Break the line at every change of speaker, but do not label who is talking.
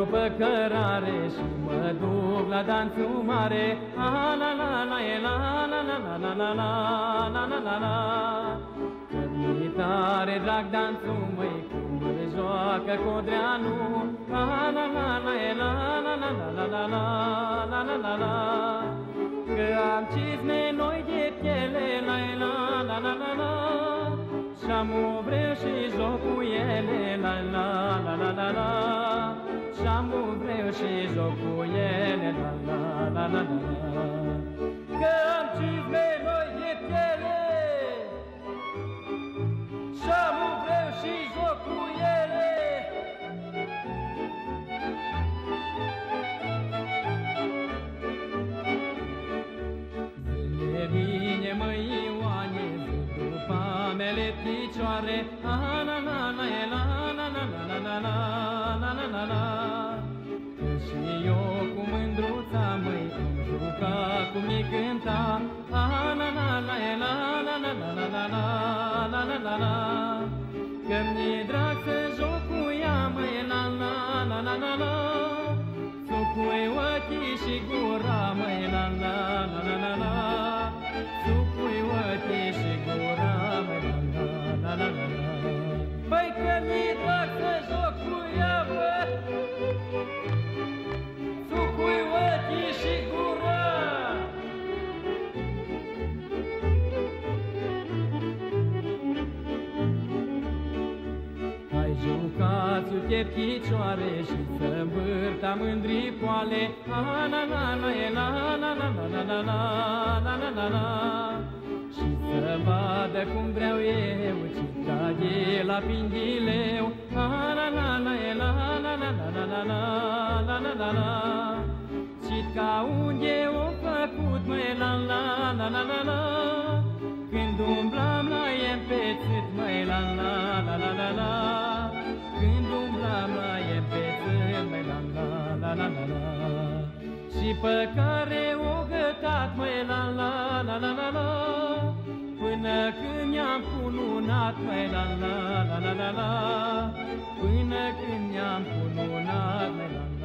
după cărare și mă duc la danțul mare. La la la la la la la la la la la la la la. Că mi-e tare drag danțul, măi, când îl joacă Codreanu. La la la la la la la la la la la la la la. Că am cizme noi de piele, la la la la la la. Și-am o vreu și joc cu ele, la la la la la la. Și-am o vreu și joc cu ele, la la la la la la. Că am cizme noi de piele, și-am o vreu și joc cu ele. Zâne bine, măi Ioane, după mele picioare. La la la la la la la la la la la la la la. Că și eu cu mândruța, măi, îmi juca, cum mi cânta. La la la la la la la la la la la la la la. Că mi-e drag să joc cu ea, măi, la la la la la la. Sucui ochii și gura, măi, la la la la la la. Sucui ochii și gura, măi, la la la la la. Păi că mi-e drag să joc cu ea, bă, sucui ochii și gura. Hai jucați-te picioare și să învârta mândri poale. La la la la la la la la la la la la la la. Și să vadă cum vreau eu, cica de la pinghileu. La la la la la la la la la la la la la la. Cica unde o făcut, măi, la la la la la la. Când umblam la empețit, măi, la la la la la la. Când umblam la empețit, măi, la la la la la la. Și pe care o gătat, măi, la la la la la la. Până când i-am cununat, măi, la la la la la la. Până când i-am cununat, măi, la la.